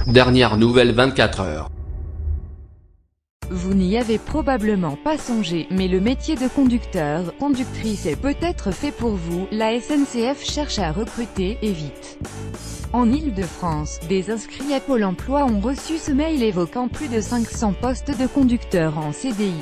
Dernière nouvelle 24 heures. Vous n'y avez probablement pas songé, mais le métier de conducteur, conductrice est peut-être fait pour vous. La SNCF cherche à recruter, et vite. En Île-de-France, des inscrits à Pôle emploi ont reçu ce mail évoquant plus de 500 postes de conducteurs en CDI.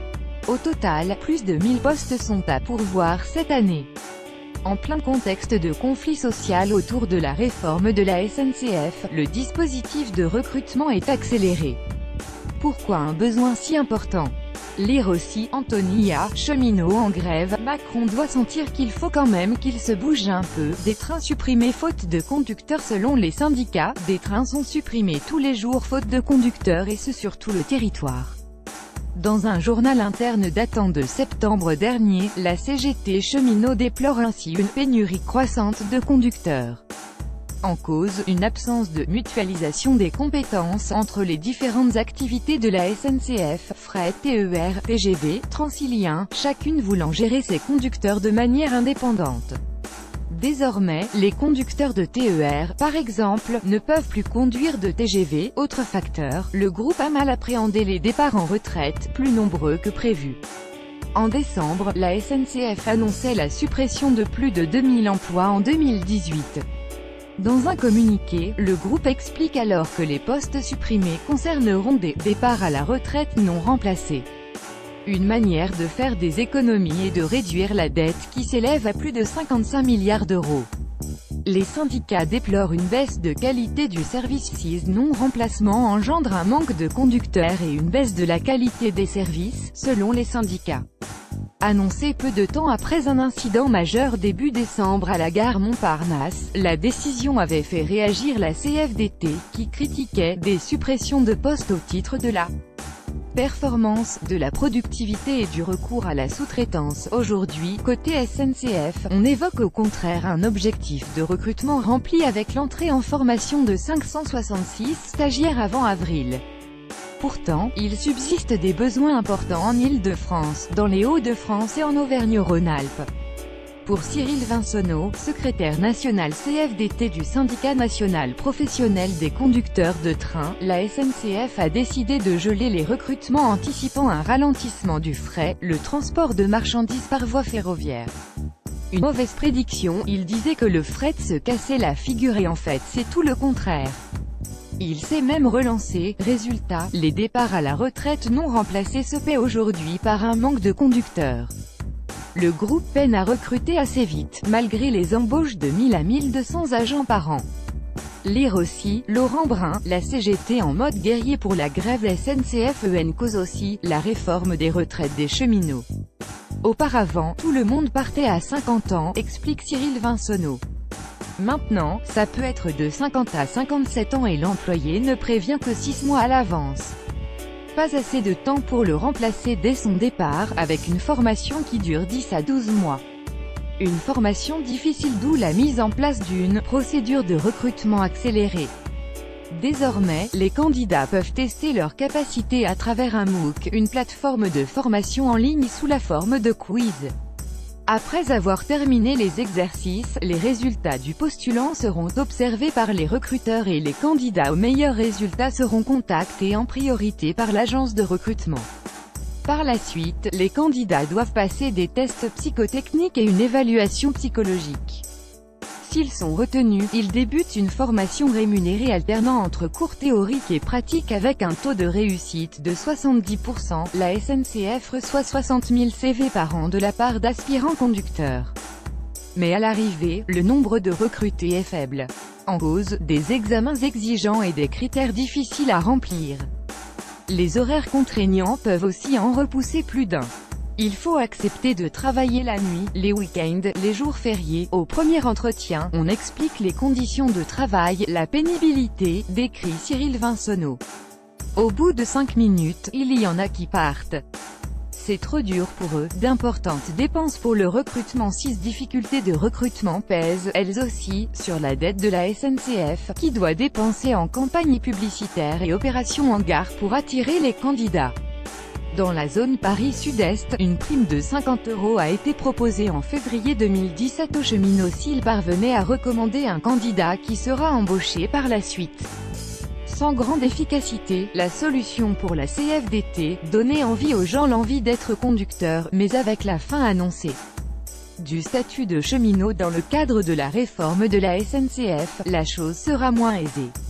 Au total, plus de 1000 postes sont à pourvoir cette année. En plein contexte de conflit social autour de la réforme de la SNCF, le dispositif de recrutement est accéléré. Pourquoi un besoin si important? Lire aussi, Antonia, cheminot en grève, Macron doit sentir qu'il faut quand même qu'il se bouge un peu, des trains supprimés faute de conducteurs selon les syndicats, des trains sont supprimés tous les jours faute de conducteurs et ce sur tout le territoire. Dans un journal interne datant de septembre dernier, la CGT cheminot déplore ainsi une pénurie croissante de conducteurs. En cause, une absence de mutualisation des compétences entre les différentes activités de la SNCF, fret, TER, TGV, Transilien, chacune voulant gérer ses conducteurs de manière indépendante. Désormais, les conducteurs de TER, par exemple, ne peuvent plus conduire de TGV. Autre facteur, le groupe a mal appréhendé les départs en retraite, plus nombreux que prévu. En décembre, la SNCF annonçait la suppression de plus de 2000 emplois en 2018. Dans un communiqué, le groupe explique alors que les postes supprimés concerneront des départs à la retraite non remplacés. Une manière de faire des économies et de réduire la dette qui s'élève à plus de 55 milliards d'euros. Les syndicats déplorent une baisse de qualité du service. Non-remplacement engendre un manque de conducteurs et une baisse de la qualité des services, selon les syndicats. Annoncé peu de temps après un incident majeur début décembre à la gare Montparnasse, la décision avait fait réagir la CFDT, qui critiquait des suppressions de postes au titre de la performance, de la productivité et du recours à la sous-traitance. Aujourd'hui, côté SNCF, on évoque au contraire un objectif de recrutement rempli avec l'entrée en formation de 566 stagiaires avant avril. Pourtant, il subsiste des besoins importants en Île-de-France, dans les Hauts-de-France et en Auvergne-Rhône-Alpes. Pour Cyril Vinsonneau, secrétaire national CFDT du syndicat national professionnel des conducteurs de train, la SNCF a décidé de geler les recrutements anticipant un ralentissement du fret, le transport de marchandises par voie ferroviaire. Une mauvaise prédiction, il disait que le fret se cassait la figure et en fait c'est tout le contraire. Il s'est même relancé. Résultat, les départs à la retraite non remplacés se paient aujourd'hui par un manque de conducteurs. Le groupe peine à recruter assez vite, malgré les embauches de 1000 à 1200 agents par an. Lire aussi, Laurent Brun, la CGT en mode guerrier pour la grève SNCF-EN cause aussi, la réforme des retraites des cheminots. Auparavant, tout le monde partait à 50 ans, explique Cyril Vinsonneau. Maintenant, ça peut être de 50 à 57 ans et l'employé ne prévient que 6 mois à l'avance. Pas assez de temps pour le remplacer dès son départ, avec une formation qui dure 10 à 12 mois. Une formation difficile, d'où la mise en place d'une procédure de recrutement accélérée. Désormais, les candidats peuvent tester leurs capacités à travers un MOOC, une plateforme de formation en ligne sous la forme de quiz. Après avoir terminé les exercices, les résultats du postulant seront observés par les recruteurs et les candidats aux meilleurs résultats seront contactés en priorité par l'agence de recrutement. Par la suite, les candidats doivent passer des tests psychotechniques et une évaluation psychologique. S'ils sont retenus, ils débutent une formation rémunérée alternant entre cours théoriques et pratiques avec un taux de réussite de 70%. La SNCF reçoit 60 000 CV par an de la part d'aspirants conducteurs. Mais à l'arrivée, le nombre de recrutés est faible. En cause, des examens exigeants et des critères difficiles à remplir. Les horaires contraignants peuvent aussi en repousser plus d'un. Il faut accepter de travailler la nuit, les week-ends, les jours fériés. Au premier entretien, on explique les conditions de travail, la pénibilité, décrit Cyril Vinsonneau. Au bout de 5 minutes, il y en a qui partent. C'est trop dur pour eux. D'importantes dépenses pour le recrutement. 6 difficultés de recrutement pèsent, elles aussi, sur la dette de la SNCF, qui doit dépenser en campagne publicitaire et opérations en gare pour attirer les candidats. Dans la zone Paris Sud-Est, une prime de 50 € a été proposée en février 2017 aux cheminots s'ils parvenaient à recommander un candidat qui sera embauché par la suite. Sans grande efficacité, la solution pour la CFDT, donner envie aux gens l'envie d'être conducteurs, mais avec la fin annoncée du statut de cheminot dans le cadre de la réforme de la SNCF, la chose sera moins aisée.